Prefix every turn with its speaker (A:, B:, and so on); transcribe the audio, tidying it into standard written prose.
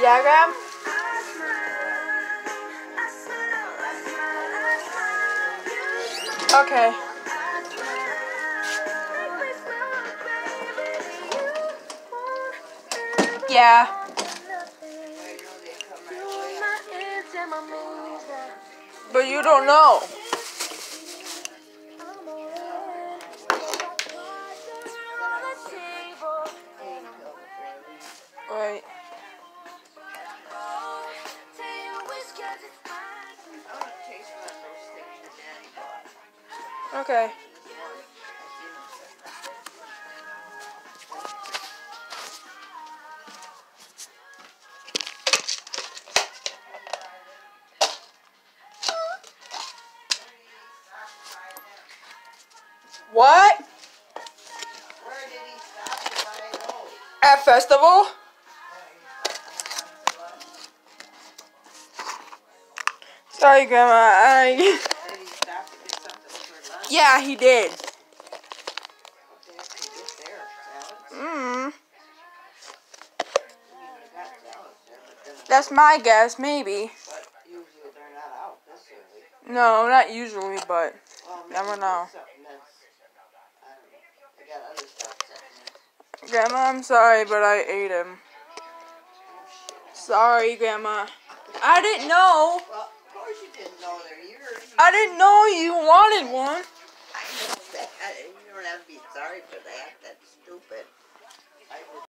A: Yeah, Graham? Okay. Yeah. But you don't know. Right. Okay. What?
B: Where did he stop to buy those?
A: At festival? Sorry, Grandma.
B: Did he stop to get something for lunch?
A: Yeah, he did.
B: What the heck did he get there? Salads? He would've got salads there, but then...
A: That's my guess, maybe.
B: But usually they're not out this early.
A: No, not usually, but
B: Well,
A: never know.
B: something that's... I don't know. They got other stuff sitting there.
A: Grandma, I'm sorry, but I ate him. Sorry, Grandma. I didn't know.
B: Well, of course you didn't know they're yours.
A: I didn't know you wanted one.
B: I know that. You don't have to be sorry for that. That's stupid.